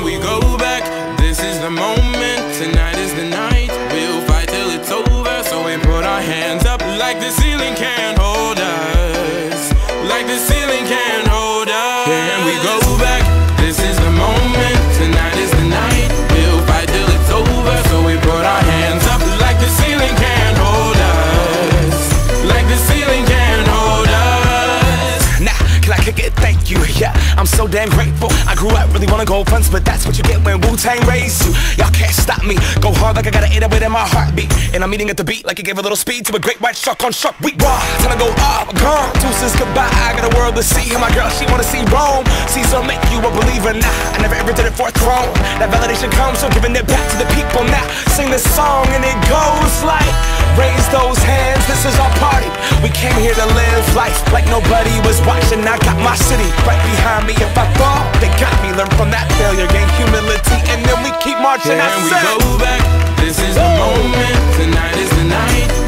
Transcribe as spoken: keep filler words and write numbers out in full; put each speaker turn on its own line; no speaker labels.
Can we go back? This is the moment. Tonight is the night. We'll fight till it's over. So we put our hands up like the ceiling can't hold us. Like the ceiling can't hold us. Can we go back? This is the moment. Tonight is the night. We'll fight till it's over. So we put our hands up like the ceiling can't hold us. Like the ceiling can't hold us.
Nah, can I kick it? Thank you, yeah, I'm so damn grateful. I grew up really wanna go fronts, but that's what you get when Wu-Tang raised you. Y'all can't stop me, go hard like I gotta eat it in my heartbeat. And I'm eating at the beat like it gave a little speed to a great white shark on shark week. Raw, time to go up, gone, deuces goodbye. I got a world to see, and my girl, she wanna see Rome. Caesar make you a believer, nah, I never ever did it for a throne. That validation comes from giving it back to the people. Now, sing this song and it goes like, raise those hands, this is our party. We came here to live life like nobody was watching. I got my city right behind me. If I fall, they got me. Learn from that failure, gain humility, and then we keep marching.
Can
I
we
said,
go back? This is the moment. Tonight is the night.